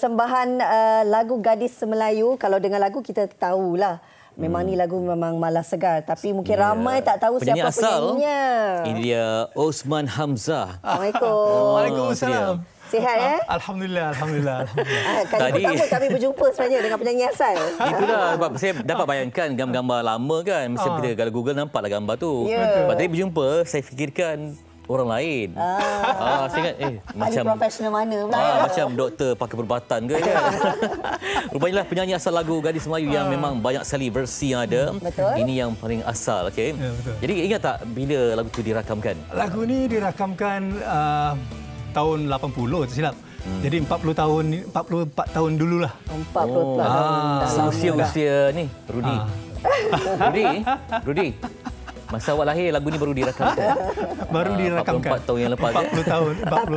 persembahan lagu Gadis Melayu. Kalau dengar lagu kita tahulah. Memang ni lagu memang malas segar. Tapi mungkin ramai tak tahu penyanyi siapa penyanyinya. Ini dia Osman Hamzah. Assalamualaikum. Waalaikumsalam. Sihat ya? Alhamdulillah. Kali pertama kami berjumpa sebenarnya dengan penyanyi asal. Itulah sebab saya dapat bayangkan gambar-gambar lama kan. Mesti kita kalau Google nampaklah gambar tu. Lepas tadi berjumpa, saya fikirkan orang lain. Saya ingat macam profesional mana pula. Macam doktor pakai perubatan ke kan. Rupanya lah penyanyi asal lagu Gadis Melayu yang memang banyak sekali versi yang ada. Betul. Ini yang paling asal, okey. Ya, betul. Jadi ingat tak bila lagu tu dirakamkan? Lagu ni dirakamkan tahun 80 tak silap. Jadi 44 tahun dululah. 40 tahun. Usia ni Rudi. Rudi. Masa awak lahir lagu ni baru dirakamkan. Baru dirakamkan. 44 tahun yang lepas. 40 tahun.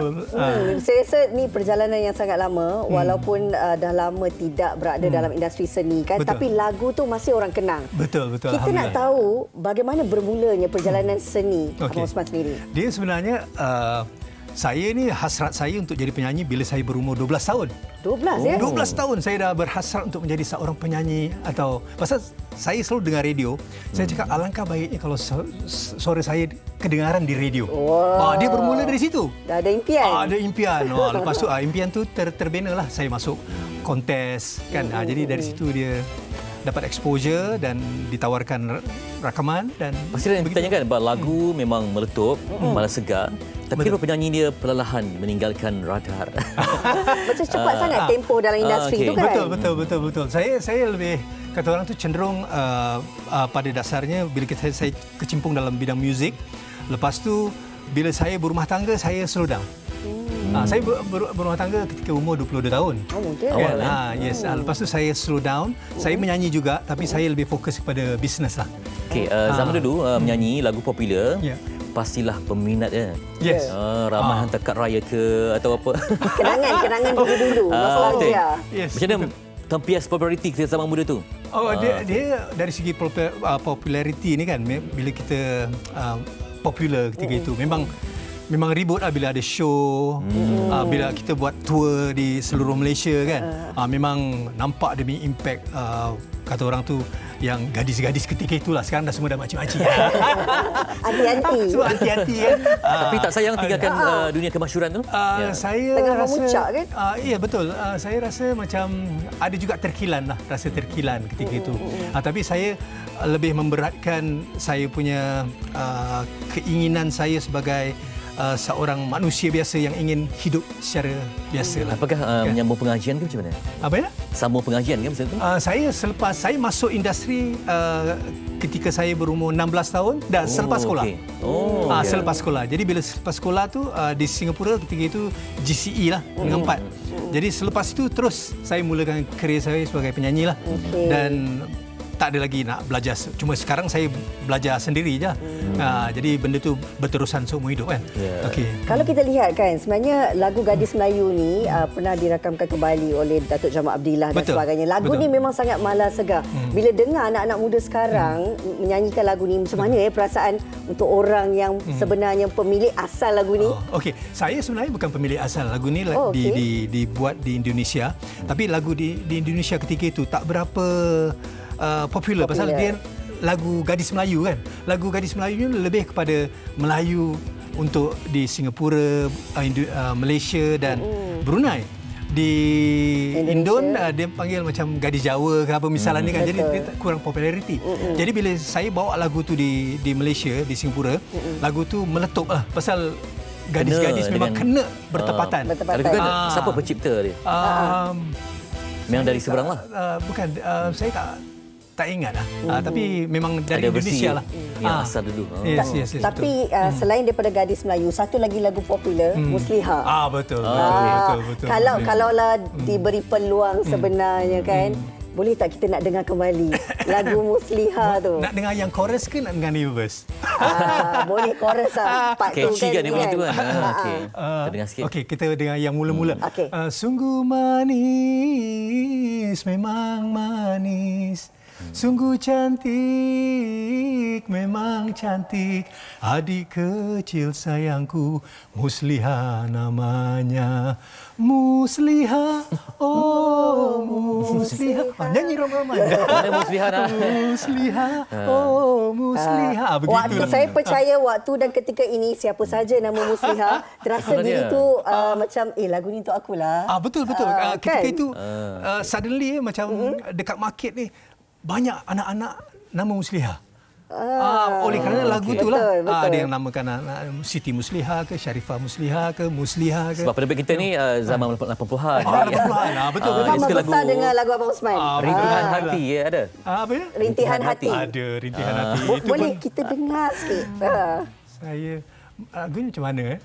Saya rasa ni perjalanan yang sangat lama. Walaupun dah lama tidak berada dalam industri seni kan. Betul. Tapi lagu tu masih orang kenang. Betul. Kita nak tahu bagaimana bermulanya perjalanan seni Abang Osman sendiri. Dia sebenarnya saya ni hasrat saya untuk jadi penyanyi bila saya berumur 12 tahun. 12 ya? 12 tahun saya dah berhasrat untuk menjadi seorang penyanyi atau pasal saya selalu dengar radio. Saya cakap alangkah baiknya kalau suara saya kedengaran di radio. Wow. Dia bermula dari situ. Dah ada impian. Ada impian. Lepas tu impian tu terbina lah saya masuk kontes kan. Jadi dari situ dia dapat exposure dan ditawarkan rakaman dan pasti yang bertanyakan bahawa lagu memang meletup, malas segar. Tapi kalau penyanyi dia perlahan meninggalkan radar. Macam cepat sangat tempo dalam industri tu kan. Betul. Saya lebih kata orang tu cenderung pada dasarnya bila saya kecimpung dalam bidang muzik. Lepas tu bila saya berumah tangga saya slow down. Saya berumah tangga ketika umur 22 tahun. Oh, mungkin. Kan? Yes. Lepas tu saya slow down. Saya menyanyi juga tapi saya lebih fokus kepada bisnes lah. Okey, zaman dulu menyanyi lagu popular. Ya. Pastilah peminatnya. Yes. Ramai hantar kad raya ke atau apa. Kenangan dulu-dulu. Nostalgia. Yes. Macam mana tempias populariti kita zaman muda tu? Dia dari segi populariti ni kan bila kita popular ketika itu memang ribut lah bila ada show, bila kita buat tour di seluruh Malaysia kan. Memang nampak demi impact kata orang tu yang gadis-gadis ketika itulah. Sekarang dah semua dah makcik-makcik. Hati-hati. Semua hati-hati kan. Tapi tak sayang tinggalkan dunia kemasyhuran tu? Saya tengah rasa memuncak kan? Ya betul. Saya rasa macam ada juga terkilan lah, rasa terkilan ketika itu. Tapi saya lebih memberatkan saya punya keinginan saya sebagai seorang manusia biasa yang ingin hidup secara biasa lah. Apakah menyambung pengajian ke macam mana? Apa ya? Sambung pengajian ke macam tu? Saya selepas saya masuk industri ketika saya berumur 16 tahun dan selepas sekolah. Okay. Selepas sekolah. Jadi bila selepas sekolah tu di Singapura ketika itu GCE lah dengan 4. Jadi selepas itu terus saya mulakan kerjaya saya sebagai penyanyi lah. Dan tak ada lagi nak belajar. Cuma sekarang saya belajar sendiri je. Jadi benda tu berterusan seumur hidup kan. Okay. Kalau kita lihat kan sebenarnya lagu Gadis Melayu ni pernah dirakamkan kembali oleh Datuk Jamal Abdillah dan sebagainya. Lagu ni memang sangat malas segar. Bila dengar anak-anak muda sekarang menyanyikan lagu ni, macam mana perasaan untuk orang yang sebenarnya pemilik asal lagu ni? Okey, saya sebenarnya bukan pemilik asal. Lagu ni dibuat di Indonesia. Tapi lagu di Indonesia ketika itu tak berapa popular pasal dia lagu Gadis Melayu kan. Lagu Gadis Melayu ni lebih kepada Melayu untuk di Singapura, Malaysia dan Brunei. Di Indon dia panggil macam Gadis Jawa ke apa misalnya kan. Jadi dia kurang populariti. Jadi bila saya bawa lagu tu di Malaysia, di Singapura, lagu tu meletup lah pasal gadis-gadis memang kena bertepatan. Lagu kan siapa pencipta dia? Memang dari seberang lah. Bukan, saya tak ingat lah. Tapi memang dari Indonesia lah. Yang asal dulu. Yes, tapi selain daripada Gadis Melayu, satu lagi lagu popular, Musliha. Betul. Kalaulah diberi peluang sebenarnya kan, boleh tak kita nak dengar kembali lagu Musliha tu? Nak dengar yang chorus ke nak dengar ni verse? Boleh chorus lah. Part tu catchy kan dia punya tu kan. Kita dengar sikit. Okey, kita dengar yang mula-mula. Okay. Sungguh manis, memang manis. Sungguh cantik, memang cantik, adik kecil sayangku, Musliha namanya. Musliha, oh Musliha. Nyanyi ramai-ramai. Mana Musliha nak? Musliha, oh Musliha. Waktu saya percaya waktu dan ketika ini siapa saja nama Musliha terasa diri tu macam lagu ni untuk akulah. Betul. Ketika itu suddenly macam dekat market ni banyak anak-anak nama Musliha. Oleh kerana lagu tu lah. Ada yang namakan Siti Musliha ke, Sharifah Musliha ke, Musliha ke. Sebab penerbit kita ni zaman 80-an. 80-an. Betul. Sama besar dengan lagu Abang Osman. Rintihan Hati ada. Apa ya? Rintihan Hati. Ada Rintihan Hati. Itu boleh kita dengar sikit. Saya lagu ni macam mana?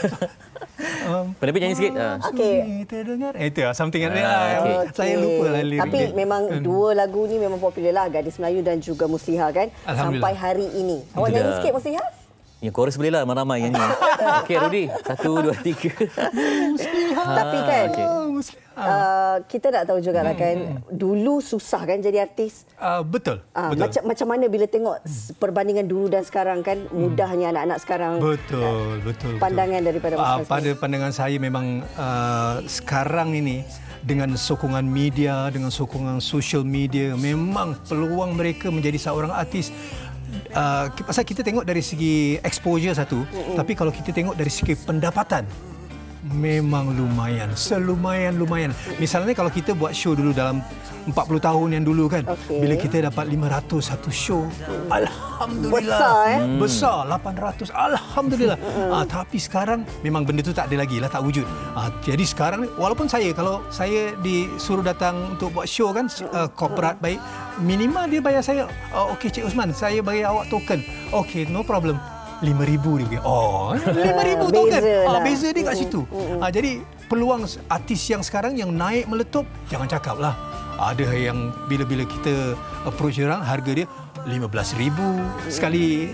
Penerbit nyanyi sikit. Okey. Terdengar. Itu something like that. Okay. Saya lupa lah lirik. Tapi memang dua lagu ni memang popular lah. Gadis Melayu dan juga Musliha kan. Sampai hari ini. Awak nyanyi sikit Musliha? Yang chorus boleh lah, ramai yang nyanyi. Okey Rudi, 1, 2, 3. Musliha. Tapi kan, Musliha. kita nak tahu juga lah kan, dulu susah kan jadi artis? Betul. Macam mana bila tengok perbandingan dulu dan sekarang kan, mudahnya anak-anak sekarang. Betul. Pandangan daripada Mas pada pandangan saya memang sekarang ini dengan sokongan media, dengan sokongan social media, memang peluang mereka menjadi seorang artis. Pasal kita tengok dari segi exposure satu, tapi kalau kita tengok dari segi pendapatan, memang lumayan. Selumayan-lumayan. Misalnya kalau kita buat show dulu dalam 40 tahun yang dulu kan, bila kita dapat 500 satu show, alhamdulillah. Besar 800, alhamdulillah. Tapi sekarang memang benda tu tak ada lagi lah, tak wujud. Jadi sekarang walaupun kalau saya disuruh datang untuk buat show kan, corporate baik, minimal dia bayar saya, okey Cik Osman, saya bayar awak token. Okey, no problem. 5,000 dia. 5,000 token. Beza dia kat situ. Jadi peluang artis yang sekarang yang naik meletup, jangan cakap lah. Ada yang bila kita approach orang, harga dia 15,000 sekali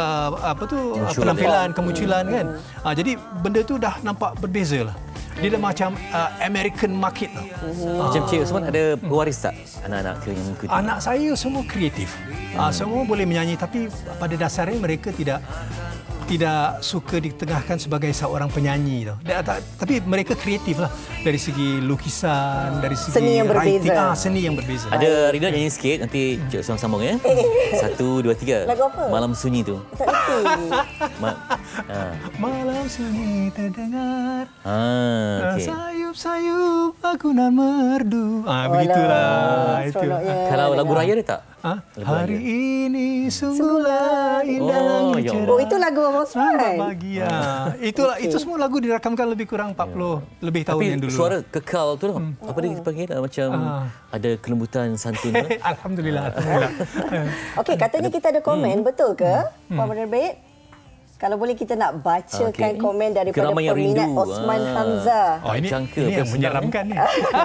penampilan, kemunculan kan. Jadi benda tu dah nampak berbeza lah. Dia dah macam American market tau. Macam Cik Osman ada pewaris tak anak-anak ke yang mengikuti? Anak saya semua kreatif. Semua boleh menyanyi, tapi pada dasarnya mereka tidak suka ditengahkan sebagai seorang penyanyi tau. Tapi mereka kreatif lah dari segi lukisan, dari segi seni yang writing, berbeza. seni yang berbeza. Ada Rina nyanyi sikit, nanti Cik Osman sambung ya. 1, 2, 3. Lagu apa? Malam Sunyi tu. Tak reti. Malam sunyi terdengar, Okay. sayup-sayup agunan merdu. Begitulah itu. Kalau lagu raya ada tak? Hari ini sungguhlah indah. Itu lagu Abang Osman. Bahagia. Itu semua lagu dirakamkan lebih kurang 40 lebih tahun yang dulu. Tapi suara kekal tu lah. Apa dia panggil macam ada kelembutan santun lah. Alhamdulillah. Okey, katanya kita ada komen, betul ke? Pak Penerbit? Kalau boleh kita nak bacakan komen daripada peminat Osman Hamzah. Ini yang menyeramkan ni.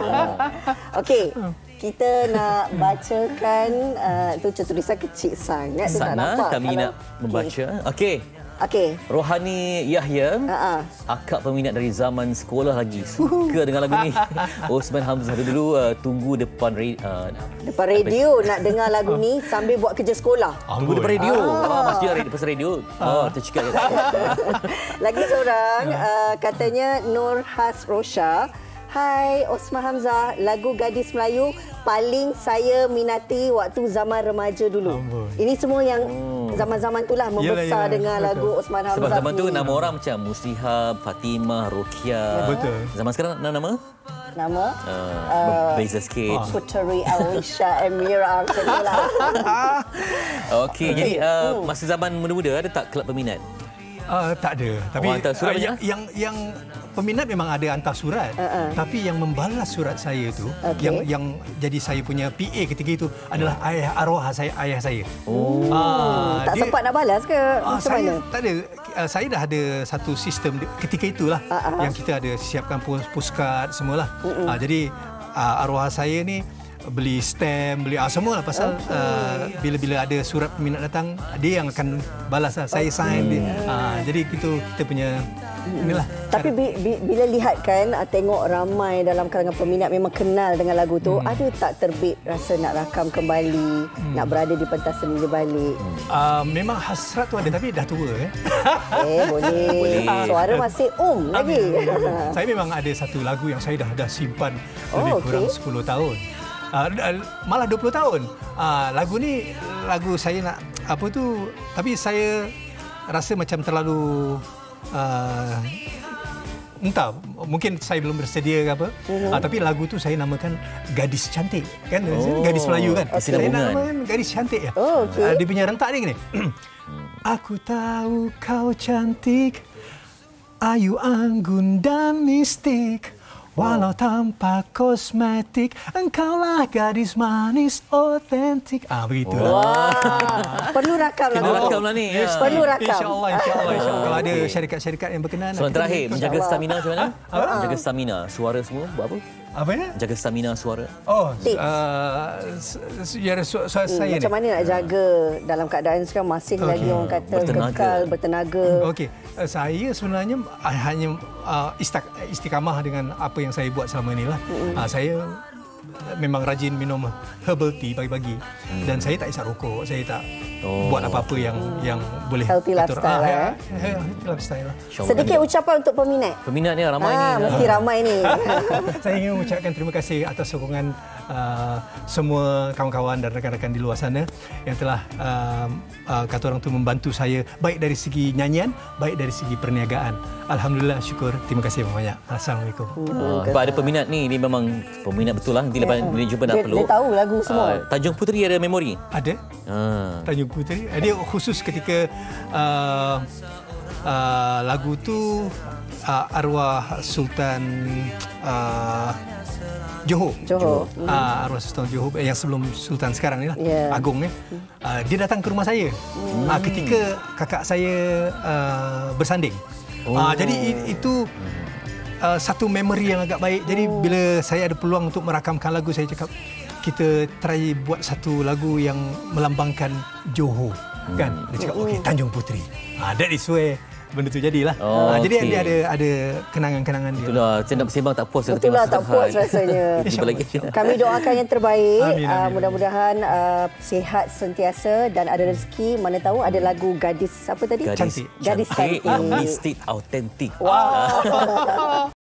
Okey. Kita nak bacakan tu tulisan kecil sangat tu tak nampak. Kami nak membaca. Okey. Rohani Yahya, akak peminat dari zaman sekolah lagi, suka dengan lagu ni. Osman Hamzah dulu tunggu depan radio nak dengar lagu ni sambil buat kerja sekolah. Tunggu depan radio. Pasti ada pasal radio. Tercakap. Lagi seorang katanya Nur Has Rosha. Hai Osman Hamzah, lagu Gadis Melayu paling saya minati waktu zaman remaja dulu. Ini semua yang zaman-zaman itulah membesar dengan lagu Osman Hamzah. Sebab zaman tu nama orang macam Musliha, Fatimah, Rukia. Betul. Zaman sekarang nama? Berbeza sikit. Puteri Alisha Emira macam itulah. Okey, jadi masa zaman muda-muda ada tak kelab peminat? Tak ada. Tapi yang peminat memang ada hantar surat. Tapi yang membalas surat saya tu, yang jadi saya punya PA ketika itu adalah arwah ayah saya. Tak sempat nak balas ke? Macam mana? Tak ada. Saya dah ada satu sistem ketika itulah yang kita ada siapkan postcard semualah. Jadi arwah saya ni beli stamp, beli semualah pasal bila ada surat peminat datang, dia yang akan balas lah. Saya sign dia. Jadi kita punya Inilah. Tapi bila lihat kan, tengok ramai dalam kalangan peminat memang kenal dengan lagu tu, ada tak terbit rasa nak rakam kembali, nak berada di pentas seni balik? Memang hasrat tu ada, tapi dah tua. Boleh. Suara masih lagi. Saya memang ada satu lagu yang saya dah simpan lebih kurang 10 tahun. Malah 20 tahun. Lagu ni, lagu saya nak tapi saya rasa macam terlalu entah, mungkin saya belum bersedia ke apa. Tapi lagu tu saya namakan Gadis Cantik, kan? Gadis Melayu kan. Saya namakan Gadis Cantik ya. Dia punya rentak dia gini. Aku tahu kau cantik, ayu anggun dan mistik. Walau tanpa kosmetik, engkaulah gadis manis otentik. Begitu. Perlu rakam lah ni. Perlu rakam. InsyaAllah. Kalau ada syarikat-syarikat yang berkenan. Soalan terakhir, menjaga stamina macam mana? Menjaga stamina, suara semua buat apa? Apa ya? Jaga stamina suara. Saya macam mana nak jaga dalam keadaan sekarang masih lagi orang kata kekal, bertenaga. Saya sebenarnya hanya istiqamah dengan apa yang saya buat selama ini lah. Saya memang rajin minum herbal tea pagi-pagi. Dan saya tak isap rokok, saya tak buat apa-apa yang boleh healthy lifestyle. Healthy lifestyle lah. Sedikit ucapan untuk peminat. Peminat ni ramai ni. Mesti ramai ni. Saya ingin mengucapkan terima kasih atas sokongan semua kawan-kawan dan rakan-rakan di luar sana yang telah kata orang tu membantu saya, baik dari segi nyanyian, baik dari segi perniagaan. Alhamdulillah, syukur. Terima kasih banyak. Assalamualaikum. Sebab ada peminat ni, dia memang peminat betul lah. Nanti lepas dia jumpa nak peluk. Dia tahu lagu semua. Tanjung Puteri ada memori? Ada. Tanjung Puteri. Dia khusus ketika lagu tu arwah Sultan Johor. Arwah Sultan Johor yang sebelum Sultan sekarang ni lah, Agong ni. Dia datang ke rumah saya ketika kakak saya bersanding. Jadi itu satu memori yang agak baik. Jadi bila saya ada peluang untuk merakamkan lagu, saya cakap kita try buat satu lagu yang melambangkan Johor, kan? Dia cakap okey, Tanjung Puteri. That is where benda tu jadilah. Jadi ada kenangan-kenangan dia. Itulah, saya nak bersembang tak puas. Itulah tak puas rasanya. Kami doakan yang terbaik. Amin. Mudah-mudahan sihat sentiasa dan ada rezeki. Mana tahu ada lagu Gadis apa tadi? Gadis Cantik. Mistik Autentik. Wow.